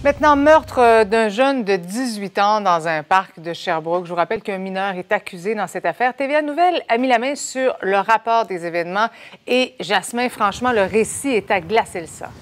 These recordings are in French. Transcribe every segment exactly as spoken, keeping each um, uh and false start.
Maintenant, meurtre d'un jeune de dix-huit ans dans un parc de Sherbrooke. Je vous rappelle qu'un mineur est accusé dans cette affaire. T V A Nouvelles a mis la main sur le rapport des événements. Et Jasmin, franchement, le récit est à glacer le sang.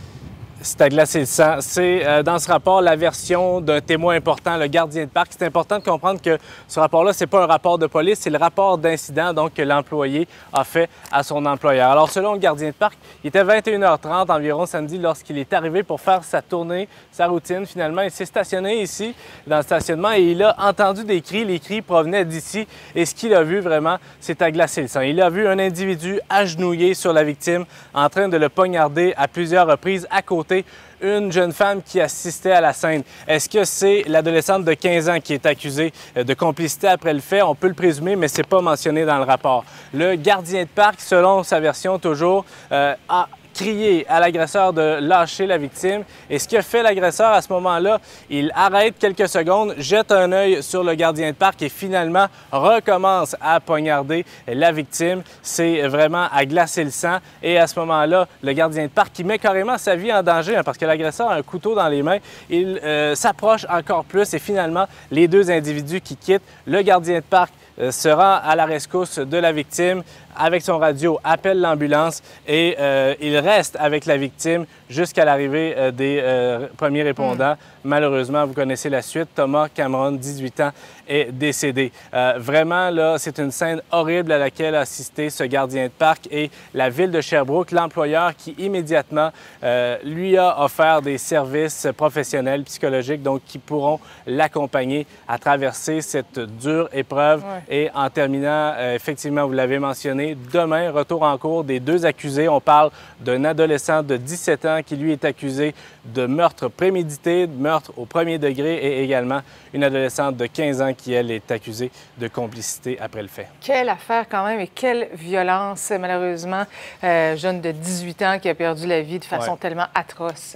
C'est à glacer le sang. C'est euh, dans ce rapport la version d'un témoin important, le gardien de parc. C'est important de comprendre que ce rapport-là, c'est pas un rapport de police, c'est le rapport d'incident donc que l'employé a fait à son employeur. Alors, selon le gardien de parc, il était vingt et une heures trente environ samedi lorsqu'il est arrivé pour faire sa tournée, sa routine. Finalement, il s'est stationné ici dans le stationnement et il a entendu des cris. Les cris provenaient d'ici et ce qu'il a vu vraiment, c'est à glacer le sang. Il a vu un individu agenouillé sur la victime en train de le poignarder à plusieurs reprises à côté une jeune femme qui assistait à la scène. Est-ce que c'est l'adolescente de quinze ans qui est accusée de complicité après le fait? On peut le présumer, mais ce n'est pas mentionné dans le rapport. Le gardien de parc, selon sa version toujours, euh, a crié à l'agresseur de lâcher la victime. Et ce que fait l'agresseur à ce moment-là, il arrête quelques secondes, jette un œil sur le gardien de parc et finalement recommence à poignarder la victime. C'est vraiment à glacer le sang. Et à ce moment-là, le gardien de parc qui met carrément sa vie en danger hein, parce que l'agresseur a un couteau dans les mains. Il euh, s'approche encore plus et finalement, les deux individus qui quittent, le gardien de parc euh, se rend à la rescousse de la victime avec son radio, appelle l'ambulance et euh, il reste avec la victime jusqu'à l'arrivée euh, des euh, premiers répondants. Mm. Malheureusement, vous connaissez la suite. Thomas Cameron, dix-huit ans, est décédé. Euh, vraiment, là, c'est une scène horrible à laquelle a assisté ce gardien de parc et la ville de Sherbrooke, l'employeur qui immédiatement euh, lui a offert des services professionnels, psychologiques, donc qui pourront l'accompagner à traverser cette dure épreuve. Ouais. Et en terminant, euh, effectivement, vous l'avez mentionné, demain, retour en cours des deux accusés. On parle d'un adolescent de dix-sept ans qui, lui, est accusé de meurtre prémédité, de meurtre au premier degré et également une adolescente de quinze ans qui, elle, est accusée de complicité après le fait. Quelle affaire quand même et quelle violence, malheureusement. Euh, jeune de dix-huit ans qui a perdu la vie de façon ouais. tellement atroce.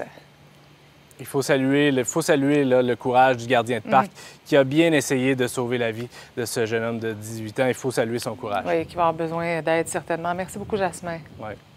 Il faut saluer, il faut saluer là, le courage du gardien de parc mmh. qui a bien essayé de sauver la vie de ce jeune homme de dix-huit ans. Il faut saluer son courage. Oui, qui va avoir besoin d'aide certainement. Merci beaucoup, Jasmin. Ouais.